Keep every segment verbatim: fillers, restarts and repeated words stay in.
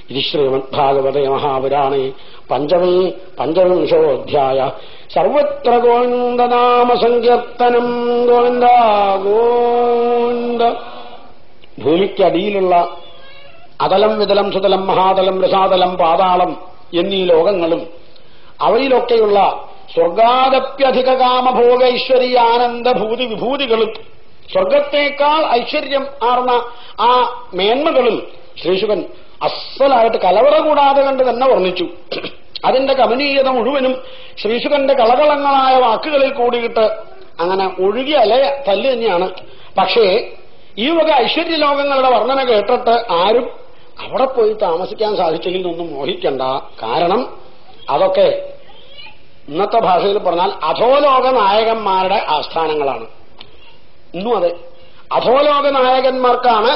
ഇത് ശ്രീമദ്ഭാഗവതേ മഹാപുരാണേ പഞ്ചമീ പഞ്ചവിംശോധ്യായ. സർവത്ര ഗോവിന്ദനാമ സങ്കീർത്തനം. ഗോവിന്ദ ഗോവിന്ദ. ഭൂമിക്കടിയിലുള്ള അതലം വിതലം സുതലം മഹാതലം രസാതലം പാതാളം എന്നീ ലോകങ്ങളും അവയിലൊക്കെയുള്ള സ്വർഗാദപ്യധിക കാമഭോഗ ഐശ്വര്യ ആനന്ദഭൂതി വിഭൂതികളും സ്വർഗത്തേക്കാൾ ഐശ്വര്യം ആർന്ന ആ മേന്മകളും ശ്രീശുകൻ അസ്സലായിട്ട് കലവറ കൂടാതെ കണ്ട് തന്നെ വർണ്ണിച്ചു. അതിന്റെ കമനീയത മുഴുവനും ശ്രീശുകന്റെ കളകളങ്ങളായ വാക്കുകളിൽ കൂടിയിട്ട് അങ്ങനെ ഒഴുകിയ അല തല്ല് തന്നെയാണ്. പക്ഷേ ഈ വക ഐശ്വര്യലോകങ്ങളുടെ വർണ്ണന കേട്ടിട്ട് ആരും അവിടെ പോയി താമസിക്കാൻ സാധിച്ചെങ്കിൽ ഒന്നും മോഹിക്കണ്ട. കാരണം അതൊക്കെ ഇന്നത്തെ ഭാഷയിൽ പറഞ്ഞാൽ അധോലോക നായകന്മാരുടെ ആസ്ഥാനങ്ങളാണ്. ഇന്നും അതെ, അധോലോക നായകന്മാർക്കാണ്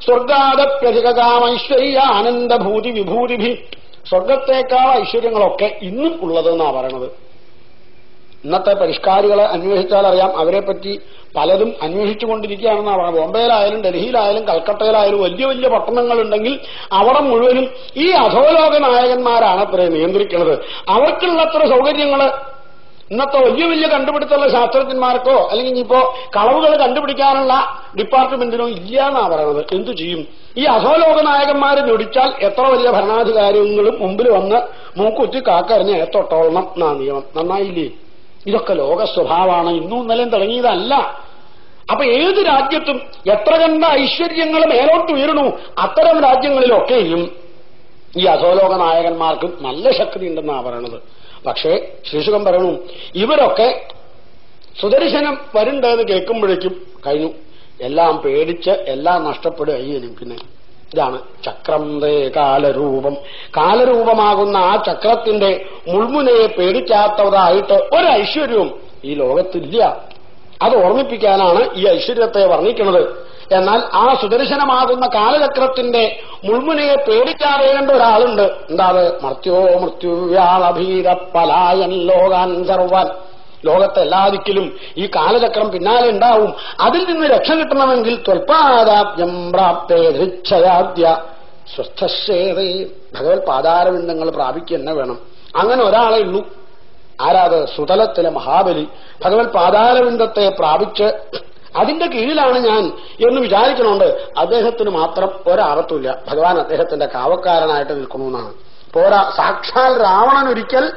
സ്വർഗാദപ്യധികാമൈശ്വര്യ ആനന്ദഭൂതി വിഭൂതിഭി സ്വർഗത്തേക്കാൾ ഐശ്വര്യങ്ങളൊക്കെ ഇന്നും ഉള്ളതെന്നാ പറയണത്. ഇന്നത്തെ പരിഷ്കാരികളെ അന്വേഷിച്ചാൽ അറിയാം, അവരെപ്പറ്റി പലതും അന്വേഷിച്ചുകൊണ്ടിരിക്കുകയാണെന്നാ പറയുന്നത്. ബോംബെയിലായാലും ഡൽഹിയിലായാലും കൽക്കട്ടയിലായാലും വലിയ വലിയ പട്ടണങ്ങളുണ്ടെങ്കിൽ അവിടെ മുഴുവനും ഈ അധോലോക നായകന്മാരാണ് അത്ര നിയന്ത്രിക്കുന്നത്. അവർക്കുള്ളത്ര സൗകര്യങ്ങള് ഇന്നത്തെ വലിയ വലിയ കണ്ടുപിടുത്തമുള്ള ശാസ്ത്രജ്ഞന്മാർക്കോ അല്ലെങ്കിൽ ഇനിയിപ്പോ കളവുകൾ കണ്ടുപിടിക്കാനുള്ള ഡിപ്പാർട്ട്മെന്റിനോ ഇല്ല എന്നാ പറയുന്നത്. എന്തു ചെയ്യും? ഈ അധോലോക നായകന്മാരെ ഞൊടിച്ചാൽ എത്ര വലിയ ഭരണാധികാരികളും മുമ്പിൽ വന്ന് മൂക്കുത്തി കാക്കറിഞ്ഞ് ഏത്തൊട്ടോളണം എന്നാ നിയമം. നന്നായില്ലേ? ഇതൊക്കെ ലോക സ്വഭാവമാണ്, ഇന്നും ഇന്നലെയും തുടങ്ങിയതല്ല. അപ്പൊ ഏത് രാജ്യത്തും എത്ര കണ്ട ഐശ്വര്യങ്ങൾ മേലോട്ട് ഉയരണു, അത്തരം രാജ്യങ്ങളിലൊക്കെയും ഈ അധോലോക നായകന്മാർക്കും നല്ല ശക്തി ഉണ്ടെന്നാ പറയണത്. പക്ഷേ ശ്രീശുഖൻ പറയണു, ഇവരൊക്കെ സുദർശനം വരുണ്ടെന്ന് കേൾക്കുമ്പോഴേക്കും കഴിഞ്ഞു, എല്ലാം പേടിച്ച് എല്ലാം നഷ്ടപ്പെടുകയും. പിന്നെ ഇതാണ് ചക്രം തേ കാലരൂപം. കാലരൂപമാകുന്ന ആ ചക്രത്തിന്റെ മുൾമുനയെ പേടിക്കാത്തതായിട്ട് ഒരൈശ്വര്യവും ഈ ലോകത്തില്ല. അത് ഓർമ്മിപ്പിക്കാനാണ് ഈ ഐശ്വര്യത്തെ വർണ്ണിക്കുന്നത്. എന്നാൽ ആ സുദർശനമാകുന്ന കാലചക്രത്തിന്റെ മുൾമുനയെ പേടിക്കാറിയേണ്ട ഒരാളുണ്ട്. എന്താ അത്? മർത്യോ മൃത്യുവ്യാളഭീര പലായൻ ലോകാൻ സർവാൻ. ലോകത്തെ എല്ലാ ദിക്കിലും ഈ കാലചക്രം പിന്നാലെ ഉണ്ടാവും. അതിൽ നിന്ന് രക്ഷ കിട്ടണമെങ്കിൽ ത്വൽപാദാബ്ജം പ്രാപ്തേ ധൃച്ഛയാദ്യ സ്വസ്ഥശേതേ. ഭഗവത് പാദാരവിന്ദങ്ങൾ പ്രാപിക്കുക തന്നെ വേണം. അങ്ങനെ ഒരാളെ ഉള്ളൂ. ആരാത്? സുതലത്തിലെ മഹാബലി. ഭഗവത് പാദാരവിന്ദത്തെ പ്രാപിച്ച് അതിന്റെ കീഴിലാണ് ഞാൻ എന്ന് വിചാരിക്കണോണ്ട് അദ്ദേഹത്തിന് മാത്രം ഒരാപത്തുമില്ല. ഭഗവാൻ അദ്ദേഹത്തിന്റെ കാവക്കാരനായിട്ട് നിൽക്കണമെന്നാണ്. പോരാ, സാക്ഷാൽ രാവണൻ ഒരിക്കൽ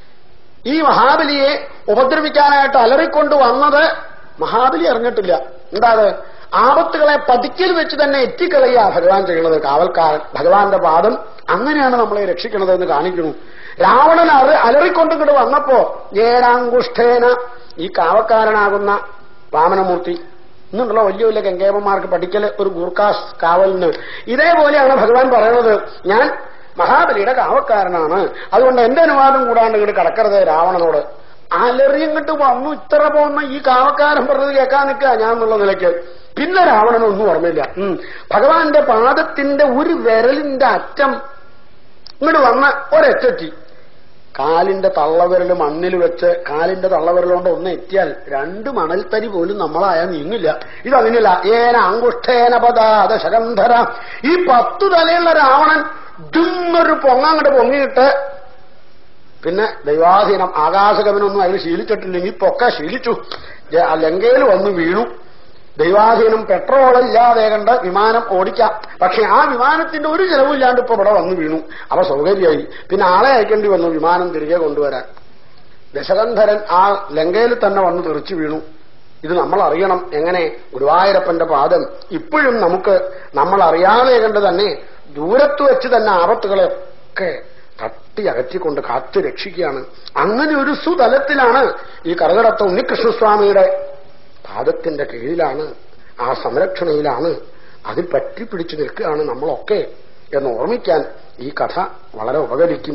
ഈ മഹാബലിയെ ഉപദ്രവിക്കാനായിട്ട് അലറിക്കൊണ്ട് വന്നത് മഹാബലി അറിഞ്ഞിട്ടില്ല. എന്താത്? ആപത്തുകളെ പതിക്കൽ വെച്ച് തന്നെ എത്തിക്കളയുക ഭഗവാൻ ചെയ്യണത്. കാവൽക്കാരൻ ഭഗവാന്റെ പാദം അങ്ങനെയാണ് നമ്മളെ രക്ഷിക്കണത് എന്ന് കാണിക്കുന്നു. രാവണൻ അത് അലറിക്കൊണ്ടിങ്ങോട്ട് വന്നപ്പോ ഏഴാങ്കുഷ്ഠേന ഈ കാവക്കാരനാകുന്ന വാമനമൂർത്തി ഇന്നുണ്ടല്ലോ വലിയ വലിയ ഗംഗേമന്മാർക്ക് പഠിക്കല് ഒരു ഗൂർഖാസ് കാവലിന്. ഇതേപോലെയാണ് ഭഗവാൻ പറയണത്, ഞാൻ മഹാബലിയുടെ കാവക്കാരനാണ്, അതുകൊണ്ട് എന്റെ അനുവാദം കൂടാണ്ട് ഇങ്ങോട്ട് കടക്കരുത് രാവണനോട്. അലറിയങ്ങോട്ട് വന്നു ഇത്ര പോകുന്ന ഈ കാവക്കാരൻ പറഞ്ഞത് കേൾക്കാൻ നിൽക്കുക ഞാൻ എന്നുള്ള നിലയ്ക്ക്. പിന്നെ രാവണനൊന്നും ഓർമ്മയില്ല. ഭഗവാന്റെ പാദത്തിന്റെ ഒരു വിരലിന്റെ അറ്റം ഇങ്ങോട്ട് വന്ന ഒരെത്തി കാലിന്റെ തള്ളവിരൽ മണ്ണിൽ വെച്ച് കാലിന്റെ തള്ളവിരലുകൊണ്ട് ഒന്ന് എത്തിയാൽ രണ്ട് മണൽത്തരി പോലും നമ്മളായാൽ നീങ്ങില്ല. ഇതതിനില്ല. ഏന അങ്കുഷ്ഠേന പദാത ശകന്ധര. ഈ പത്തു തലയുള്ള രാവണൻ ദുന്നൊരു പൊങ്ങങ്ങോട്ട് പൊങ്ങിയിട്ട് പിന്നെ ദൈവാധീനം ആകാശകവനൊന്നും അതിൽ ശീലിച്ചിട്ടില്ലെങ്കിൽ പൊക്കെ ശീലിച്ചു. ലങ്കയിൽ വന്ന് വീണു. ദൈവാധീനം പെട്രോളില്ലാതെ കണ്ട് വിമാനം ഓടിക്കാം. പക്ഷെ ആ വിമാനത്തിന്റെ ഒരു ചെലവില്ലാണ്ട് ഇപ്പൊ ഇവിടെ വന്നു വീണു. അവ സൗകര്യമായി. പിന്നെ ആളെ അയക്കേണ്ടി വന്നു വിമാനം തിരികെ കൊണ്ടുവരാൻ. ദശകന്ധരൻ ആ ലങ്കയിൽ തന്നെ വന്ന് തെറിച്ചു വീണു. ഇത് നമ്മൾ അറിയണം. എങ്ങനെ? ഗുരുവായൂരപ്പന്റെ പാദം ഇപ്പോഴും നമുക്ക് നമ്മൾ അറിയാതെ കണ്ട് തന്നെ ദൂരത്ത് വെച്ച് തന്നെ ആപത്തുകളെയൊക്കെ തട്ടി അകറ്റിക്കൊണ്ട് കാത്തു രക്ഷിക്കുകയാണ്. അങ്ങനെ ഒരു സുതലത്തിലാണ് ഈ കറുകടത്ത ഉണ്ണികൃഷ്ണസ്വാമിയുടെ പാദത്തിന്റെ കീഴിലാണ്, ആ സംരക്ഷണയിലാണ്, അതിൽ പറ്റിപ്പിടിച്ചു നിൽക്കുകയാണ് നമ്മളൊക്കെ എന്ന് ഓർമ്മിക്കാൻ ഈ കഥ വളരെ ഉപകരിക്കും.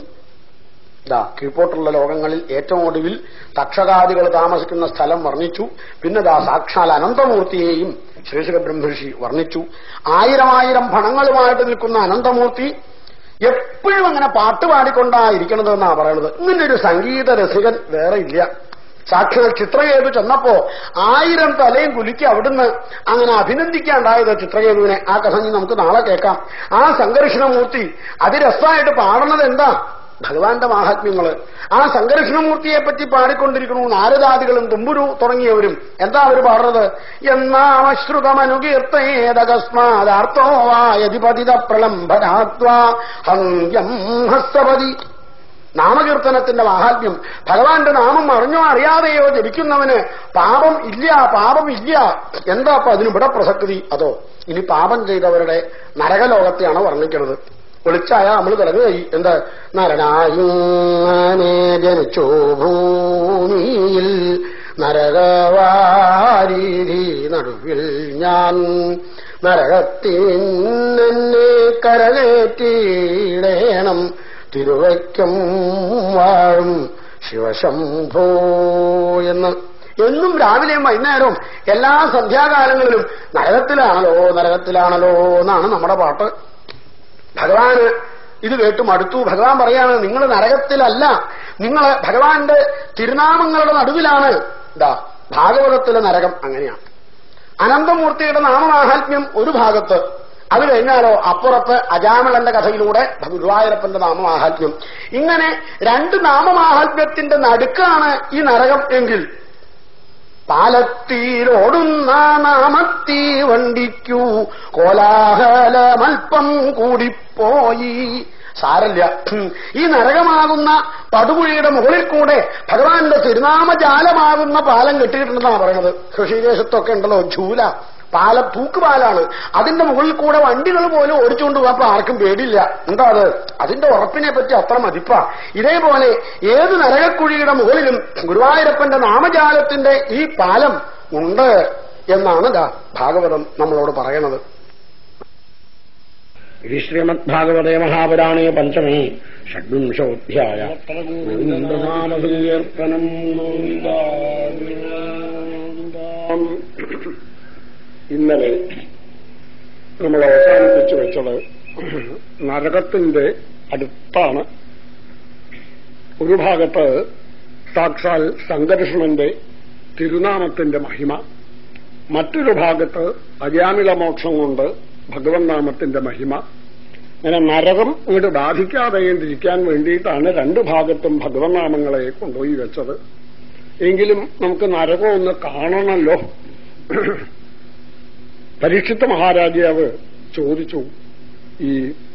ദാ കീഴ്പോട്ടുള്ള ലോകങ്ങളിൽ ഏറ്റവും ഒടുവിൽ തക്ഷകാദികൾ താമസിക്കുന്ന സ്ഥലം വർണ്ണിച്ചു. പിന്നെ ദാ സാക്ഷാൽ അനന്തമൂർത്തിയെയും ശ്രീശുഖ ബ്രഹ്മർഷി വർണ്ണിച്ചു. ആയിരം ആയിരം ഭണങ്ങളുമായിട്ട് നിൽക്കുന്ന അനന്തമൂർത്തി എപ്പോഴും അങ്ങനെ പാട്ട് പാടിക്കൊണ്ടായിരിക്കണതെന്നാ പറയണത്. ഇങ്ങനൊരു സംഗീത രസികൻ വേറെ ഇല്ല. സാക്ഷാൽ ചിത്രകേതു ചെന്നപ്പോ ആയിരം തലയും കുലുക്കി അവിടുന്ന് അങ്ങനെ അഭിനന്ദിക്കാണ്ടായത് ചിത്രകേതുവിനെ. ആ കഥ നമുക്ക് നാളെ കേൾക്കാം. ആ സംഘർഷണമൂർത്തി അതിരസമായിട്ട് പാടുന്നത് എന്താ? ഭഗവാന്റെ മാഹാത്മ്യങ്ങള്. ആ സംഘർഷണമൂർത്തിയെ പറ്റി പാടിക്കൊണ്ടിരിക്കുന്നു നാരദാദികളും തുമ്പുരു തുടങ്ങിയവരും. എന്താ അവർ പാടുന്നത്? എന്നാമശ്രുതമനുകീർത്തേതകസ്മാദാർത്തോ വായതിപതിത പ്രളംബനാത്വാ ഹന്യം ഹസ്തപതി. നാമകീർത്തനത്തിന്റെ മാഹാത്മ്യം. ഭഗവാന്റെ നാമം അറിഞ്ഞോ അറിയാതെയോ ജപിക്കുന്നവന് പാപം ഇല്ല, പാപം ഇല്ല. എന്താ അപ്പൊ അതിനിവിടെ പ്രസക്തി? അതോ ഇനി പാപം ചെയ്തവരുടെ നരകലോകത്തെയാണ് വർണ്ണിക്കുന്നത്. ഒളിച്ചായ നമ്മൾ തുടങ്ങുകയായി. എന്താ? നരനായുങ്ങനെ ജനിച്ചോ ഭൂമിയിൽ നരകവാരീതി നടുവിൽ ഞാൻ നരകത്തിന്നെ കരകേറ്റിടേണം തിരുവയ്ക്കം വാഴും ശിവശംഭോ എന്ന് എന്നും രാവിലെയും വൈകുന്നേരവും എല്ലാ സന്ധ്യാകാലങ്ങളിലും നരകത്തിലാണല്ലോ നരകത്തിലാണല്ലോ എന്നാണ് നമ്മുടെ പാട്ട്. ഭഗവാന് ഇത് കേട്ടു മടുത്തു. ഭഗവാൻ പറയാണ്, നിങ്ങൾ നരകത്തിലല്ല, നിങ്ങൾ ഭഗവാന്റെ തിരുനാമങ്ങളുടെ നടുവിലാണ്. ഇതാ ഭാഗവതത്തിലെ നരകം അങ്ങനെയാണ്. അനന്തമൂർത്തിയുടെ നാമമാഹാത്മ്യം ഒരു ഭാഗത്ത്, അത് കഴിഞ്ഞാലോ അപ്പുറത്ത് അജാമളന്റെ കഥയിലൂടെ ഗുരുവായൂരപ്പന്റെ നാമമാഹാത്മ്യം. ഇങ്ങനെ രണ്ട് നാമമാഹാത്മ്യത്തിന്റെ നടുക്കാണ് ഈ നരകം എങ്കിൽ പാലത്തീരോടുന്ന നാമത്തീ വണ്ടിക്കൂ കോലാഹലമൽപ്പം കൂടിപ്പോയി. സാരല്ല, ഈ നരകമാകുന്ന പടുകുഴിയുടെ മുകളിൽ കൂടെ ഭഗവാന്റെ തിരുനാമജാലമാകുന്ന പാലം കെട്ടിയിട്ടുണ്ടെന്നാണ് പറയുന്നത്. ഋഷികേശത്തൊക്കെ ഉണ്ടല്ലോ ഝൂല, പാല തൂക്കുപാലാണ്. അതിന്റെ മുകളിൽ കൂടെ വണ്ടികൾ പോലും ഓടിച്ചുകൊണ്ട് പോയപ്പോ ആർക്കും പേടിയില്ല. എന്താ അത്? അതിന്റെ ഉറപ്പിനെ പറ്റി അത്ര മതിപ്പാ. ഇതേപോലെ ഏത് നരകക്കുഴിയുടെ മുകളിലും ഗുരുവായൂരപ്പന്റെ നാമജാലത്തിന്റെ ഈ പാലം ഉണ്ട് എന്നാണ് ഭാഗവതം നമ്മളോട് പറയണത്. ഇത് ശ്രീമദ് ഭാഗവതേ മഹാപുരാണേ പഞ്ചമേ ഷഡ്വിംശോധ്യായ. ഇന്നലെ നമ്മൾ അവസാനിപ്പിച്ചു വെച്ചത് നരകത്തിന്റെ അടുത്താണ്. ഒരു ഭാഗത്ത് സാക്ഷാൽ സംഘർഷണന്റെ തിരുനാമത്തിന്റെ മഹിമ, മറ്റൊരു ഭാഗത്ത് അജാമിളമോക്ഷം കൊണ്ട് ഭഗവൻ നാമത്തിന്റെ മഹിമ. അങ്ങനെ നരകം ഇങ്ങോട്ട് ബാധിക്കാതെയിരിക്കാൻ വേണ്ടിയിട്ടാണ് രണ്ടു ഭാഗത്തും ഭഗവൻ നാമങ്ങളെ കൊണ്ടുപോയി വെച്ചത്. എങ്കിലും നമുക്ക് നരകം ഒന്ന് കാണണമല്ലോ. പരീക്ഷിത്ത മഹാരാജാവ് ചോദിച്ചു, ഈ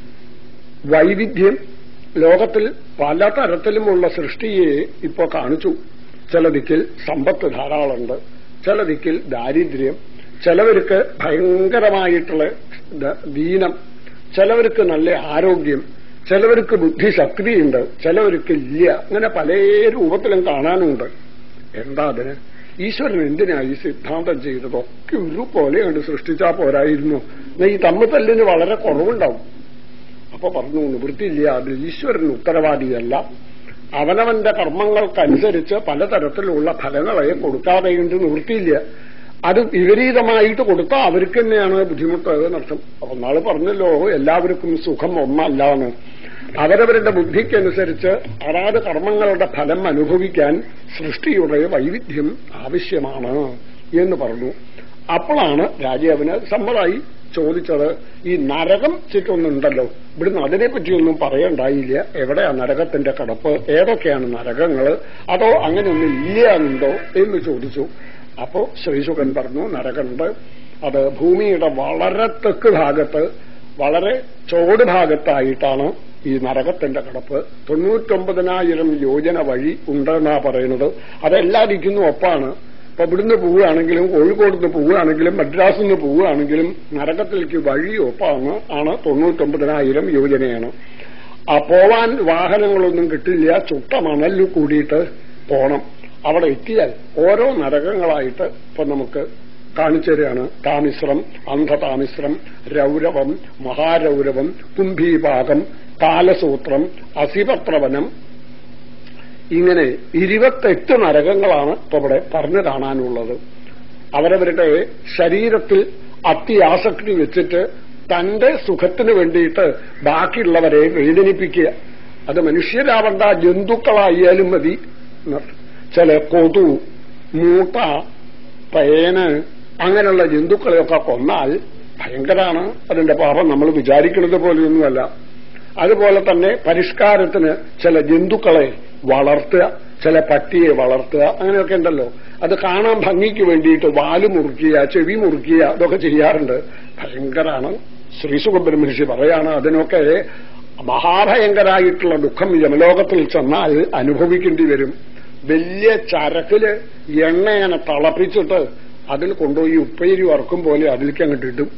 വൈവിധ്യം ലോകത്തിൽ പലതരത്തിലുമുള്ള സൃഷ്ടിയെ ഇപ്പോ കാണിച്ചു. ചില ദിക്കിൽ സമ്പത്ത് ധാരാളമുണ്ട്, ചില ദിക്കിൽ ദാരിദ്ര്യം, ചിലവർക്ക് ഭയങ്കരമായിട്ടുള്ള ദീനം, ചിലവർക്ക് നല്ല ആരോഗ്യം, ചിലവർക്ക് ബുദ്ധിശക്തിയുണ്ട്, ചിലവർക്ക് ഇല്ല. അങ്ങനെ പല രൂപത്തിലും കാണാനുണ്ട്. എന്താ അതിന്? ഈശ്വരൻ എന്തിനാ ഈ സിദ്ധാന്തം ചെയ്തതൊക്കെ ഒരുപോലെ കണ്ട് സൃഷ്ടിച്ചാൽ പോരായിരുന്നു. ഈ തമ്മിൽ തല്ലിന് വളരെ കുറവുണ്ടാവും. അപ്പൊ പറഞ്ഞു, നിവൃത്തിയില്ല, അത് ഈശ്വരൻ ഉത്തരവാദിയല്ല. അവനവന്റെ കർമ്മങ്ങൾക്കനുസരിച്ച് പലതരത്തിലുള്ള ഫലങ്ങളെ കൊടുക്കാതെയുണ്ട്, നിവൃത്തിയില്ല. അത് വിപരീതമായിട്ട് കൊടുത്താൽ അവർക്ക് തന്നെയാണ് ബുദ്ധിമുട്ട് എന്നർത്ഥം. അപ്പൊ നാളെ പറഞ്ഞല്ലോ, എല്ലാവർക്കും സുഖം ഒന്നല്ലാന്ന്. അവരവരുടെ ബുദ്ധിക്കനുസരിച്ച് അതാത് കർമ്മങ്ങളുടെ ഫലം അനുഭവിക്കാൻ സൃഷ്ടിയുടെ വൈവിധ്യം ആവശ്യമാണ് എന്ന് പറഞ്ഞു. അപ്പോഴാണ് രാജാവിന് സമ്മതമായി ചോദിച്ചത്, ഈ നരകം ചുറ്റൊന്നുണ്ടല്ലോ, ഇവിടുന്ന് അതിനെപ്പറ്റിയൊന്നും പറയണ്ടായില്ല. എവിടെയാ നരകത്തിന്റെ കിടപ്പ്, ഏതൊക്കെയാണ് നരകങ്ങൾ, അതോ അങ്ങനെയൊന്നും ഇല്ല എന്നുണ്ടോ എന്ന് ചോദിച്ചു. അപ്പോ ശ്രീശുഖൻ പറഞ്ഞു, നരകമുണ്ട്. അത് ഭൂമിയുടെ വളരെ തെക്ക് ഭാഗത്ത്, വളരെ ചോട് ഭാഗത്തായിട്ടാണ് ഈ നരകത്തിന്റെ കിടപ്പ്. തൊണ്ണൂറ്റൊമ്പതിനായിരം യോജന വഴി ഉണ്ടെന്നാ പറയുന്നത്. അതെല്ലാതിരിക്കുന്നു ഒപ്പാണ്. ഇപ്പൊ ഇവിടുന്ന് പോവുകയാണെങ്കിലും കോഴിക്കോട് നിന്ന് പോവുകയാണെങ്കിലും മദ്രാസിൽ നിന്ന് പോവുകയാണെങ്കിലും നരകത്തിലേക്ക് വഴി ഒപ്പാണ് ആണ് തൊണ്ണൂറ്റൊമ്പതിനായിരം യോജനയാണ്. ആ പോവാൻ വാഹനങ്ങളൊന്നും കിട്ടില്ല, ചുട്ട മണലിൽ കൂടിയിട്ട് പോണം. അവിടെ എത്തിയാൽ ഓരോ നരകങ്ങളായിട്ട് ഇപ്പൊ നമുക്ക് കാണിച്ചു തരികയാണ്. താമിശ്രം, അന്ധതാമിശ്രം, രൗരവം, മഹാരൗരവം, കുംഭീപാകം, കാലസൂത്രം, അസിപത്രവനം, ഇങ്ങനെ ഇരുപത്തെട്ട് നരകങ്ങളാണ് ഇപ്പൊ ഇവിടെ പറഞ്ഞു കാണാനുള്ളത്. അവരവരുടെ ശരീരത്തിൽ അത്യാസക്തി വെച്ചിട്ട് തന്റെ സുഖത്തിന് വേണ്ടിയിട്ട് ബാക്കിയുള്ളവരെ വേദനിപ്പിക്കുക. അത് മനുഷ്യരാവണ്ട, ജന്തുക്കളായാലും മതി. ചില കൊതു, മൂട്ട, പേന് അങ്ങനെയുള്ള ജന്തുക്കളെയൊക്കെ കൊന്നാൽ ഭയങ്കരാണ് അതിന്റെ പാപം. നമ്മൾ വിചാരിക്കുന്നത് പോലെയൊന്നുമല്ല. അതുപോലെ തന്നെ പരിഷ്കാരത്തിന് ചില ജന്തുക്കളെ വളർത്തുക, ചില പട്ടിയെ വളർത്തുക, അങ്ങനെയൊക്കെ ഉണ്ടല്ലോ. അത് കാണാൻ ഭംഗിക്ക് വേണ്ടിയിട്ട് വാല് മുറുക്കിയ, ചെവി മുറുക്കിയ ഇതൊക്കെ ചെയ്യാറുണ്ട്. ഭയങ്കരാണ്. ശ്രീസുഖബ്രഹ്മർഷി പറയാണ് അതിനൊക്കെ മഹാഭയങ്കരായിട്ടുള്ള ദുഃഖം യമലോകത്തിൽ ചെന്നാൽ അനുഭവിക്കേണ്ടി വരും. വലിയ ചരക്കില് എണ്ണയനെ തിളപ്പിച്ചിട്ട് അതിൽ കൊണ്ടുപോയി ഉപ്പേരി വറക്കും പോലെ അതിലേക്ക് അങ്ങോട്ട് ഇടും.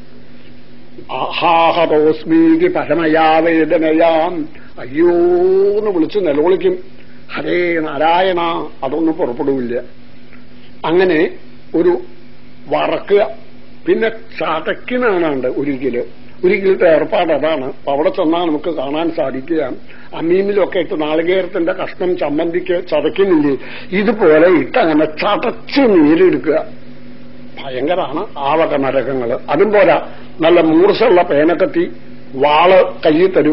ആഹാഹതോസ്മീതി പരമയാവേദനയാം, അയ്യോന്ന് വിളിച്ച് നിലവിളിക്കും. ഹരേ നാരായണ, അതൊന്നും പുറപ്പെടില്ല. അങ്ങനെ ഒരു വറക്കുക. പിന്നെ ചതക്കിനാണുണ്ട് ഒരിക്കല്. ഒരിക്കലത്തെ ഏർപ്പാട് അതാണ്. അവിടെ ചെന്നാൽ നമുക്ക് കാണാൻ സാധിക്കുക, അമ്മീമിലൊക്കെ ഇട്ട് നാളികേരത്തിന്റെ കഷ്ണം ചമ്മന്തിക്ക് ചതക്കുന്നില്ലേ, ഇതുപോലെ ഇട്ട് അങ്ങനെ ചതച്ച് നീരെടുക്കുക. ഭയങ്കരാണ് ആ വക നരകങ്ങള്. അതും പോരാ, നല്ല മൂർച്ചയുള്ള പേനക്കത്തി വാള് കയ്യിൽ തരും.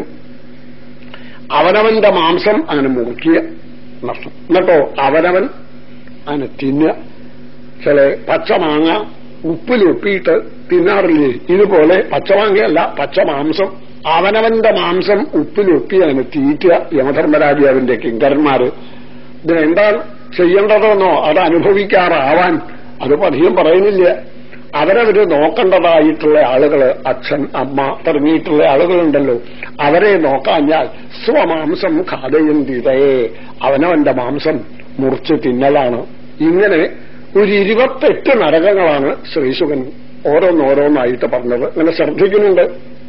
അവനവന്റെ മാംസം അങ്ങനെ മുറുക്കിയ നഷ്ടം. എന്നിട്ടോ അവനവൻ അങ്ങനെ തിന്നുക. ചില പച്ചമാങ്ങ ഉപ്പിലൊപ്പിയിട്ട് തിന്നാറില്ലേ, ഇതുപോലെ പച്ചമാങ്ങയല്ല, പച്ചമാംസം അവനവന്റെ മാംസം ഉപ്പിലൊപ്പി അങ്ങനെ തീറ്റുക യമധർമ്മരാജാവിന്റെ കിങ്കരന്മാര്. ഇതിനെന്താണ് ചെയ്യേണ്ടതെന്നോ അത് അനുഭവിക്കാറാവാൻ അതിപ്പോ അധികം പറയുന്നില്ല. അവരവര് നോക്കേണ്ടതായിട്ടുള്ള ആളുകള്, അച്ഛൻ അമ്മ തുടങ്ങിയിട്ടുള്ള ആളുകളുണ്ടല്ലോ, അവരെ നോക്കാഞ്ഞാൽ സ്വമാംസം ഖാദയന്തിതയെ, അവനവന്റെ മാംസം മുറിച്ച് തിന്നലാണ്. ഇങ്ങനെ ഒരു ഇരുപത്തെട്ട് നരകങ്ങളാണ് ശ്രീശുകൻ ഓരോന്നോരോന്നായിട്ട് പറഞ്ഞത്. ഇങ്ങനെ ശ്രദ്ധിക്കുന്നുണ്ട്.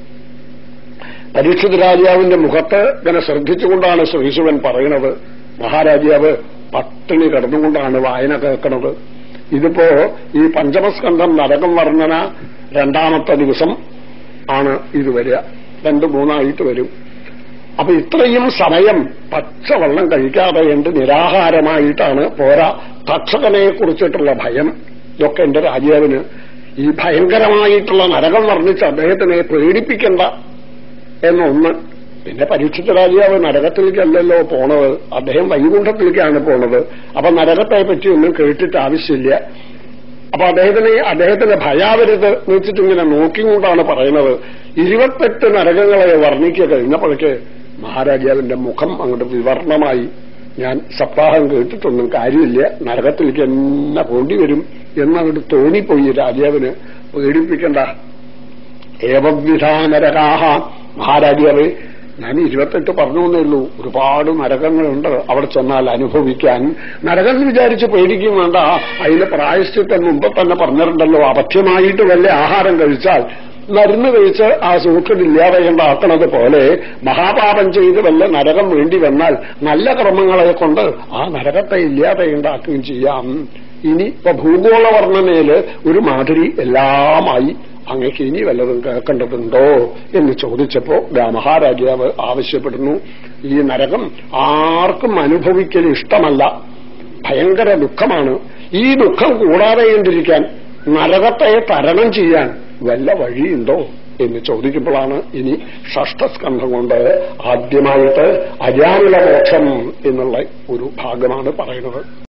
പരീക്ഷിത് രാജാവിന്റെ മുഖത്ത് ഇങ്ങനെ ശ്രദ്ധിച്ചുകൊണ്ടാണ് ശ്രീശുകൻ പറയുന്നത്. മഹാരാജാവ് പട്ടിണി കിടന്നുകൊണ്ടാണ് വായന കേൾക്കുന്നത്. ഇതിപ്പോ ഈ പഞ്ചമസ്കന്ധം നരകം വർണ്ണന രണ്ടാമത്തെ ദിവസം ആണ് ഇത് വരിക. രണ്ടു മൂന്നായിട്ട് വരും. അപ്പൊ ഇത്രയും സമയം പച്ചവെള്ളം കഴിക്കാതെ എന്ത് നിരാഹാരമായിട്ടാണ് പോരാ. തക്ഷകനെ കുറിച്ചിട്ടുള്ള ഭയം ഇതൊക്കെ എന്റെ രാജാവിന് ഈ ഭയങ്കരമായിട്ടുള്ള നരകം വർണ്ണിച്ച് അദ്ദേഹത്തിനെ പേടിപ്പിക്കണ്ട എന്നൊന്ന്. പിന്നെ പരീക്ഷിച്ച രാജാവ് നരകത്തിലേക്കല്ലല്ലോ പോണത്, അദ്ദേഹം വൈകുണ്ഠത്തിലേക്കാണ് പോണത്. അപ്പൊ നരകത്തെ പറ്റി ഒന്നും കേട്ടിട്ട് ആവശ്യമില്ല. അപ്പൊ അദ്ദേഹത്തിന് അദ്ദേഹത്തിന്റെ ഭയാവരുത് വെച്ചിട്ടിങ്ങനെ നോക്കിക്കൊണ്ടാണ് പറയുന്നത്. ഇരുപത്തെട്ട് നരകങ്ങളെ വർണ്ണിക്കുക കഴിഞ്ഞപ്പോഴേക്ക് മഹാരാജാവിന്റെ മുഖം അങ്ങോട്ട് വിവർണമായി. ഞാൻ സപ്താഹം കേട്ടിട്ടൊന്നും കാര്യമില്ല, നരകത്തിലേക്ക് എന്നെ പോണ്ടി വരും എന്നങ്ങോട്ട് തോന്നിപ്പോയി രാജാവിന്. പേടിപ്പിക്കണ്ട. ഏവവിധാ നരകാഹ, മഹാരാജാവ് ഞാൻ ഇരുപത്തെട്ട് പറഞ്ഞു എന്നേ ഉള്ളൂ, ഒരുപാട് നരകങ്ങളുണ്ട് അവിടെ ചെന്നാൽ അനുഭവിക്കാൻ. നരകം വിചാരിച്ച് പേടിക്കും വേണ്ട. അതിന് പ്രായശ്ചിത്തം മുമ്പ് തന്നെ പറഞ്ഞിട്ടുണ്ടല്ലോ, അപഥ്യമായിട്ട് വല്ല ആഹാരം കഴിച്ചാൽ മരുന്ന് കഴിച്ച് ആ സൂക്ഷില്ലാതെ ഉണ്ടാക്കുന്നത് പോലെ മഹാപാപം ചെയ്ത് വല്ല നരകം വേണ്ടി വന്നാൽ നല്ല കർമ്മങ്ങളെ കൊണ്ട് ആ നരകത്തെ ഇല്ലാതെ ഉണ്ടാക്കുകയും ചെയ്യാം. ഇനി ഇപ്പൊ ഭൂഗോള വർണ്ണനയില് ഒരു മാതിരി എല്ലാമായി അങ്ങക്ക് ഇനി വല്ലതും കേൾക്കേണ്ടതുണ്ടോ എന്ന് ചോദിച്ചപ്പോ മഹാരാജാവ് ആവശ്യപ്പെടുന്നു. ഈ നരകം ആർക്കും അനുഭവിക്കൽ ഇഷ്ടമല്ല, ഭയങ്കര ദുഃഖമാണ്. ഈ ദുഃഖം കൂടാതെ കണ്ടിരിക്കാൻ നരകത്തെ തരണം ചെയ്യാൻ വല്ല വഴിയുണ്ടോ എന്ന് ചോദിക്കുമ്പോഴാണ് ഇനി ഷഷ്ഠസ്കന്ധം കൊണ്ട് ആദ്യമായിട്ട് അജാമിള മോക്ഷം എന്നുള്ള ഒരു ഭാഗമാണ് പറയുന്നത്.